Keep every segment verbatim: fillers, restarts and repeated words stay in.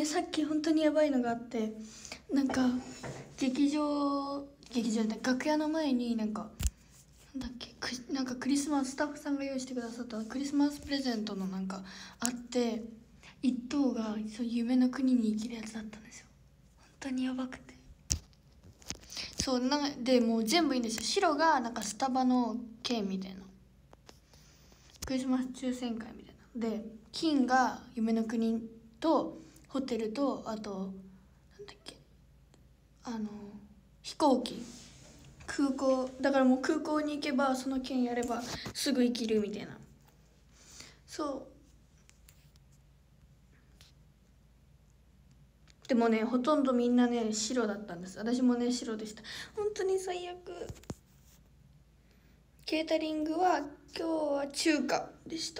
さっき本当にやばいのがあって、なんか劇場劇場で楽屋の前になんかなんだっけくなんかクリスマススタッフさんが用意してくださったクリスマスプレゼントのなんかあって、一等がそう夢の国に生きるやつだったんですよ。本当にやばくて、そうなでもう全部いいんですよ。白がなんかスタバの券みたいなクリスマス抽選会みたいなで、金が夢の国とホテルと、あとなんだっけあの飛行機空港だから、もう空港に行けばその券やればすぐ行けるみたいな。そうでもね、ほとんどみんなね白だったんです。私もね白でした。本当に最悪。ケータリングは今日は中華でした。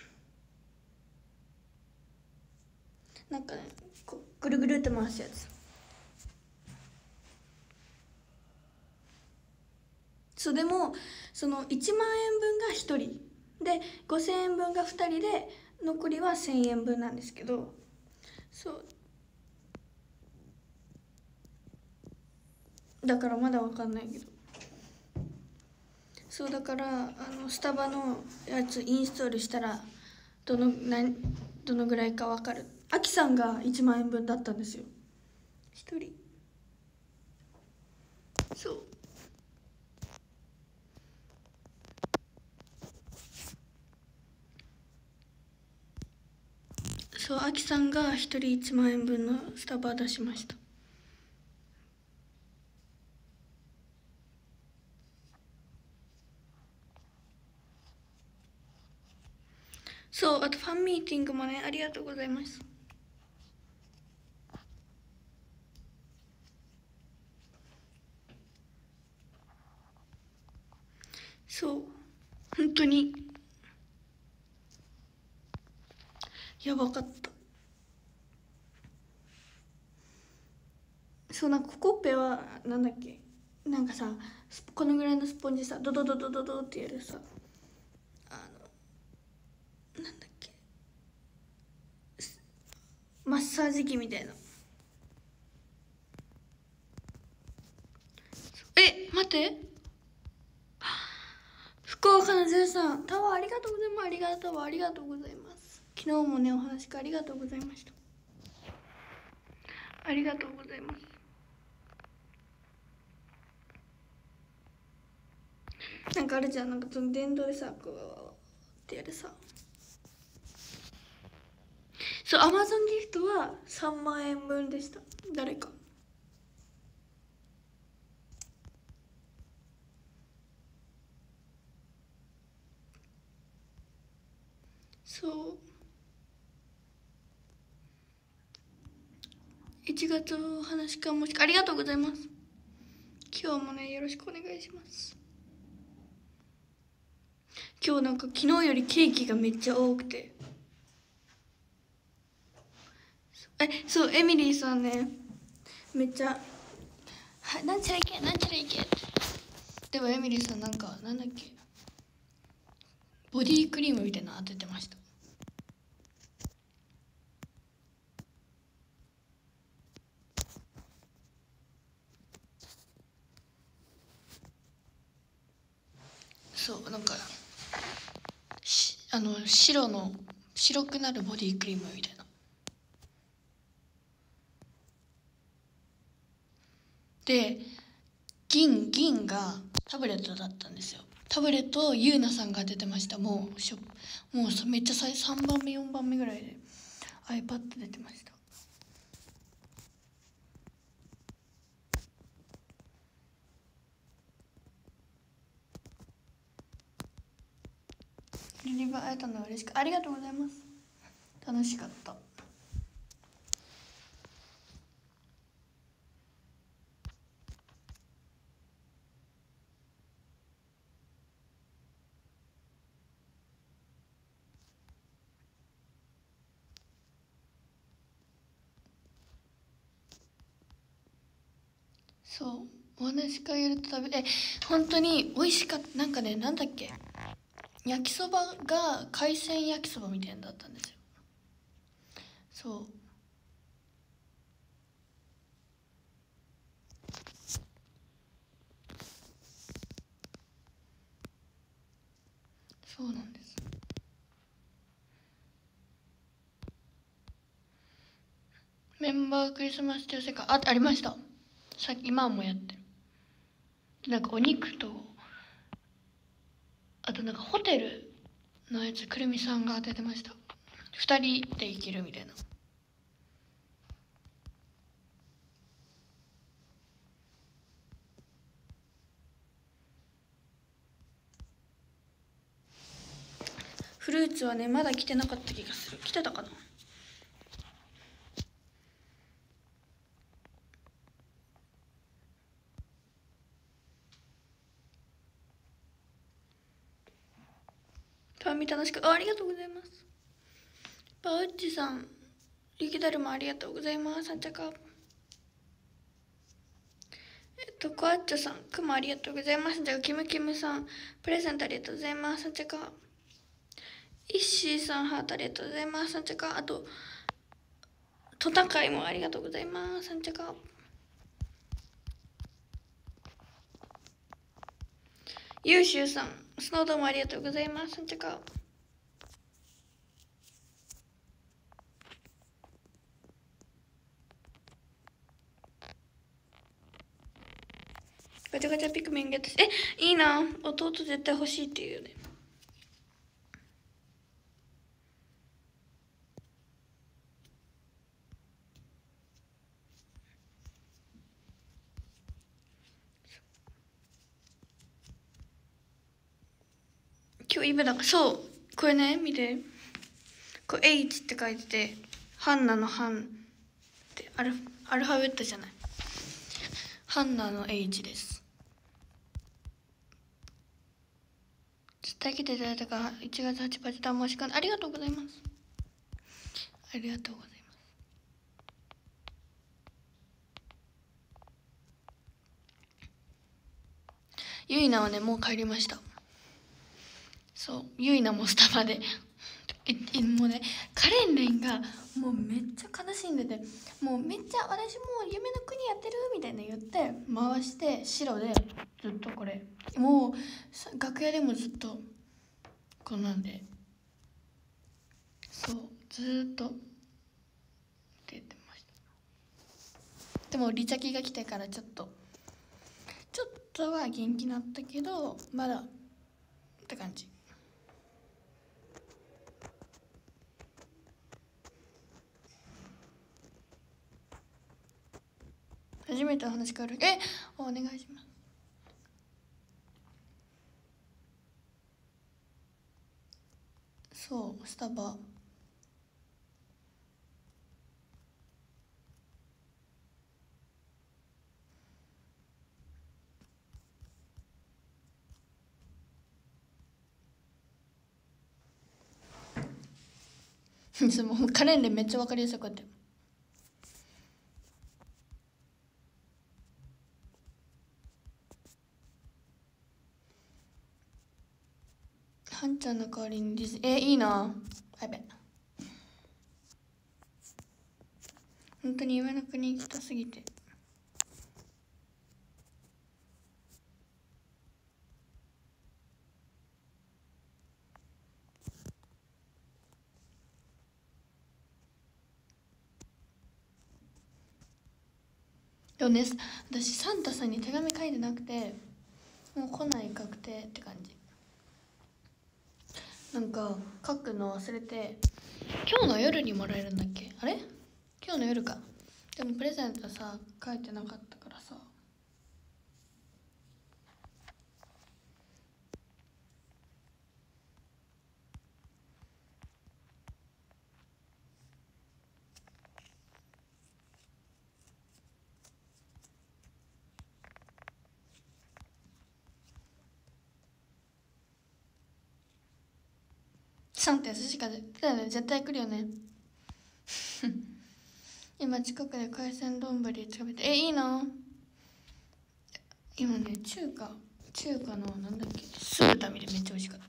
なんかねこうぐるぐるって回すやつ。そうでもそのいちまんえんぶんがひとりでごせんえんぶんがふたりで残りはせんえんぶんなんですけど、そうだからまだわかんないけど、そうだからあのスタバのやつインストールしたらどの何どのぐらいかわかる。アキさんがいちまんえんぶんだったんですよ、ひとり。そうそうアキさんがひとりいちまんえんぶんのスタバ出しました。そう、あとファンミーティングもね、ありがとうございます。そう本当にやばかった。そうなんかココッペはなんだっけ、なんかさこのぐらいのスポンジさドドドドドドってやるさ、あのなんだっけマッサージ機みたいな。え待って、福岡のゼウさんタワーありがとうございます。ありがとうありがとうございます。昨日もねお話ありがとうございました。ありがとうございます。なんかあるじゃん、なんかその電動でさこうってやるさ。そうアマゾンギフトはさんまんえんぶんでした。誰かそういちがつお話かもしかありがとうございます。今日もねよろしくお願いします。今日なんか昨日よりケーキがめっちゃ多くて、えそうエミリーさんねめっちゃはなんちゃらいけなんちゃらいけって。でもエミリーさんなんかなんだっけボディークリームみたいなの当ててました。そうなんかしあの白の白くなるボディークリームみたいなで、銀銀がタブレットだったんですよ。タブレットをゆうなさんが当ててました。もうしょもうめっちゃささんばんめよんばんめぐらいで iPad 出てました。リリバ会えたのは嬉しくありがとうございます。楽しかった。そうお話し会やると食べえ本当に美味しかった。なんかねなんだっけ焼きそばが海鮮焼きそばみたいなのだったんですよ。そうそうなんです。メンバークリスマス調整会あありました。さっき今もやってる。なんかお肉とあとなんかホテルのやつくるみさんが当ててました。ふたりで行けるみたいな。フルーツはねまだ来てなかった気がする。来てたかな。たみ楽しく あ, ありがとうございます。バウッチさん雪だるまありがとうございます。さんちゃかえっとコアッチョさんくもありがとうございます。じゃあキムキムさんプレゼントありがとうございます。さんちゃかイッシーさんハートありがとうございます。さんちゃかあとトタカイもありがとうございます。さんちゃかユーシュウさんスノードもありがとうございます。さんちゃかガチャガチャピクミンゲットしてえいいな。弟絶対欲しいっていうよね。今日イブだからそうこれね見てこれ H って書いててハンナのハンってアルアルファベットじゃないハンナの H です。絶対来ていただいたからいちがつはちにちと申し込んでありがとうございます。ありがとうございます。ゆいなはねもう帰りました。そうゆいなもスタバでえもうねカレンレンがもうめっちゃ悲しんでてもうめっちゃ私もう夢の国やってるみたいな言って回して白でずっとこれもう楽屋でもずっとこんなんでそうずっとって言ってました。でもリチャキが来てからちょっとちょっとは元気になったけどまだって感じ。初めて話変わるえお願いします。そうスタバもうカレンレンめっちゃ分かりやすいこうやってはんちゃんの代わりにディズえいいなやべ本当に夢の国行きたすぎてでもね私サンタさんに手紙書いてなくてもう来ない確定って感じ。なんか書くの忘れて今日の夜にもらえるんだっけあれ今日の夜か。でもプレゼントさ書いてなかったからさサンタ優しいから絶対来るよね今近くで海鮮丼食べてえいいな。今ね中華中華のなんだっけ酢豚見てめっちゃ美味しかった。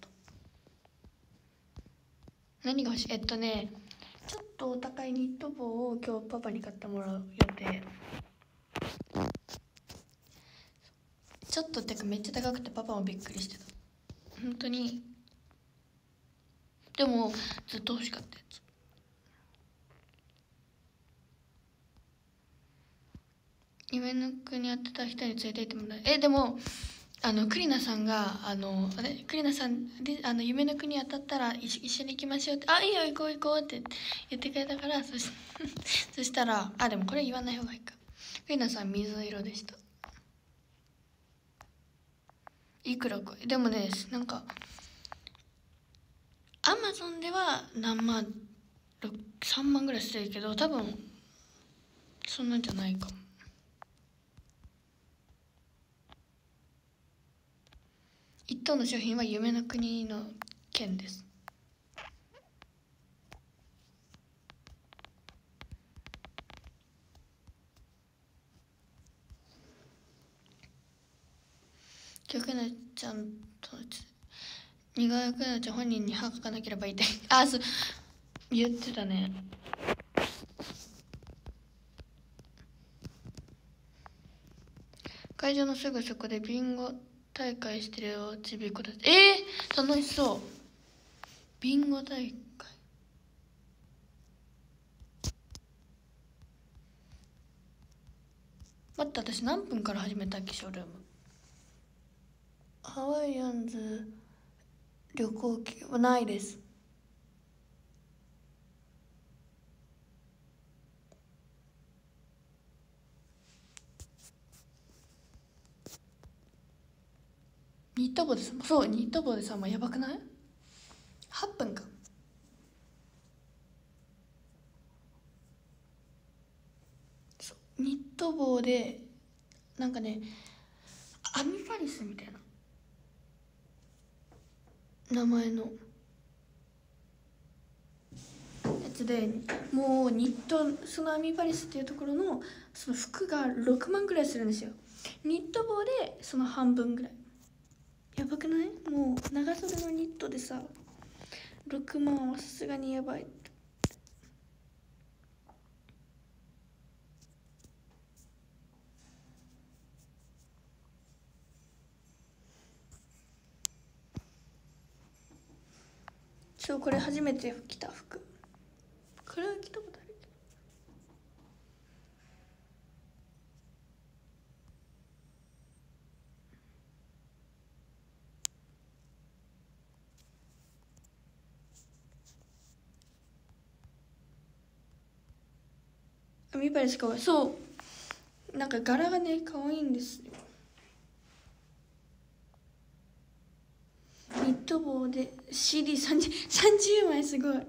何が欲しいえっとねちょっとお高いニット帽を今日パパに買ってもらう予定。ちょっとってかめっちゃ高くてパパもびっくりしてた。本当にでもずっと欲しかったやつ。夢の国やってた人に連れて行ってもらう。えでもあのクリナさんがあのあれクリナさんであの夢の国当たったら一一緒に行きましょうって、あいいよ行こう行こうって言ってくれたから、そしそしたらあでもこれ言わない方がいいか。クリナさん水色でした。いくらかでもね、なんかアマゾンでは何万さんまんぐらいしてるけど、多分そんなんじゃないかも。一等の商品は夢の国の剣です。今日くなちゃんと苦くなちゃん本人に歯書かなければいいってあそう言ってたね。会場のすぐそこでビンゴ大会してるよ、ちびっ子たち。えー、楽しそう。ビンゴ大会。待って、私何分から始めたっけ、ショールーム。ハワイアンズ旅行記はないです。ニット帽です。そうニット帽でさ、もうやばくない？ はち 分か。そうニット帽でなんかねアミパリスみたいな名前のやつで、もうニットそのアミパリスっていうところのその服がろくまんぐらいするんですよ。ニット帽でその半分ぐらい。やばくない？もう長袖のニットでさろくまんはさすがにやばい。そうこれ初めて着た服。これは着たことあるけど。アミパリスかわいい。そうなんか柄がね可愛いんですよ。ニット帽で シーディーさんじゅう 枚すごい。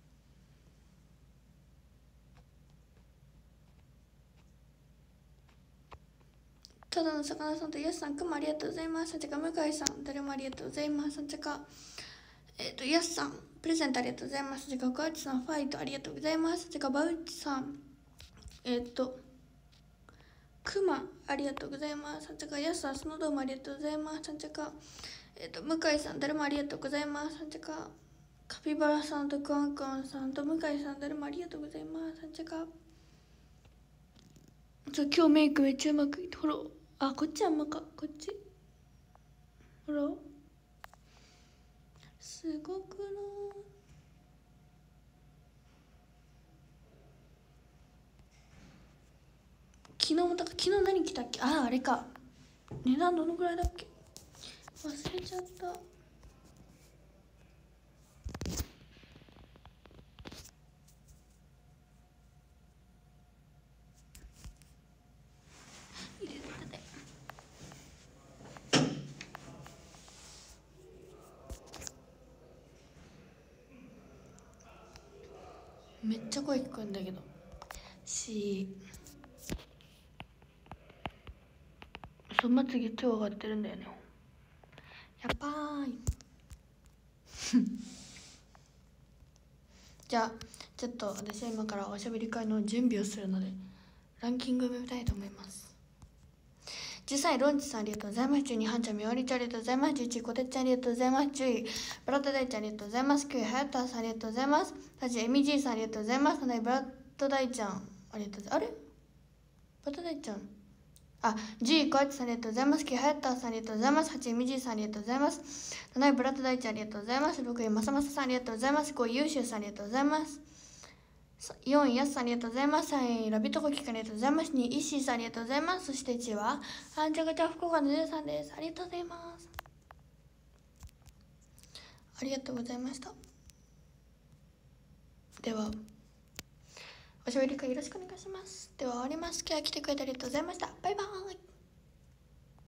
ただの魚さんとヤスさん、くもありがとうございます。さちか向井さん、誰もありがとうございます。さちかえっ、ー、とヤスさん、プレゼントありがとうございます。さちかガウチさん、ファイトありがとうございます。さちかバウチさん、えっ、ー、とくまありがとうございます。さちかヤスさん、スノードームありがとうございます。さちかえっ、ー、と向井さん、誰もありがとうございます。さちかカピバラさんとクアンクアンさんと向井さん、誰もありがとうございます。さちかそう今日メイクめっちゃうまくいってほら、あこっちあんまか、こっちほらすごくない？昨日もだから昨日何着たっけ。あああれか、値段どのぐらいだっけ忘れちゃった。入れてね。めっちゃ声聞こえんだけどしそまつげ超上がってるんだよね。やばーいじゃあちょっと私は今からおしゃべり会の準備をするのでランキングを見たいと思います。じゅうさんいロンチさんありがとうございます。じゅうにハンちゃんみおりちゃんありがとうございます。じゅういちこてっちゃんありがとうございます。じゅういブラッドダイちゃんありがとうございます。きゅういはやたさんありがとうございます。はちいエミジーさんありがとうございます。ななブラッドダイちゃんありがとうございます。あれブラッドダイちゃんあ、じゅういこあちさんありがとうございます。きはやったさんありがとうございます。はちいみじさんありがとうございます。なないブラッド大地ありがとうございます。ろくいまさまささんありがとうございます。ごいゆうしゅうさんありがとうございます。よんいやすさんありがとうございます。さんいラビットコキくんありがとうございます。にいイッシーさんありがとうございます。そしていちいはアンジャガチャ福岡のじゅうさんです。ありがとうございます。ありがとうございました。ではおしゃべり会よろしくお願いします。では終わります。今日は来てくれてありがとうございました。バイバーイ。